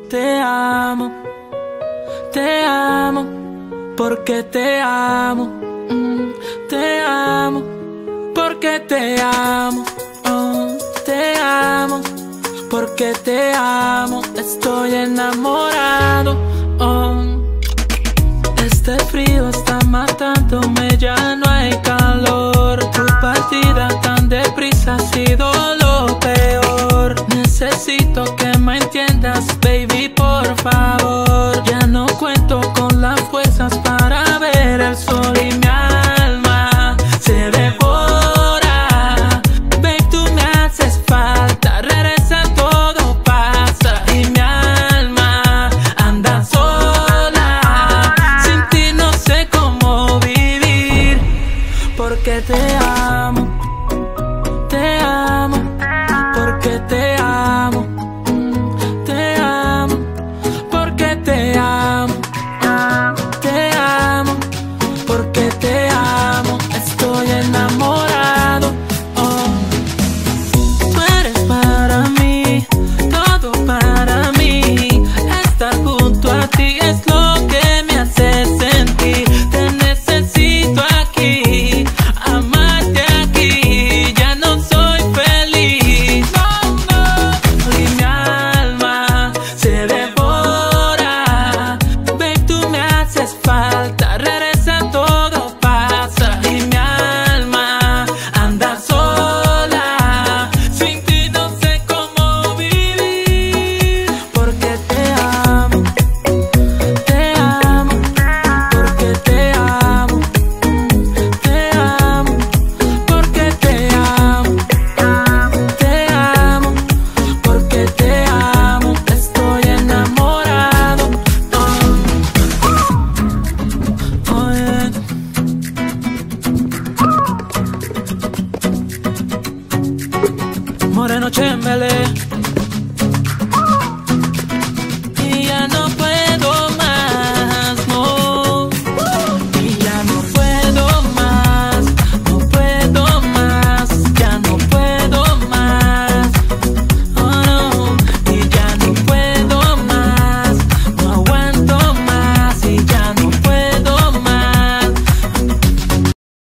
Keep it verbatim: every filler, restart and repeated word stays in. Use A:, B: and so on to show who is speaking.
A: te amo, te amo, porque te amo, mm, te amo, porque te amo, oh, te amo, porque te amo, estoy enamorado, oh. Este frío está matándome, ya no hay calor. Tu partida tan deprisa ha sido lo peor. Necesito que me entiendas, baby, por favor. Ya no cuento con las fuerzas para ver el sol y mi alma se devora. Babe, tú me haces falta, regresa, todo pasa y mi alma anda sola. Sin ti no sé cómo vivir, porque te amo,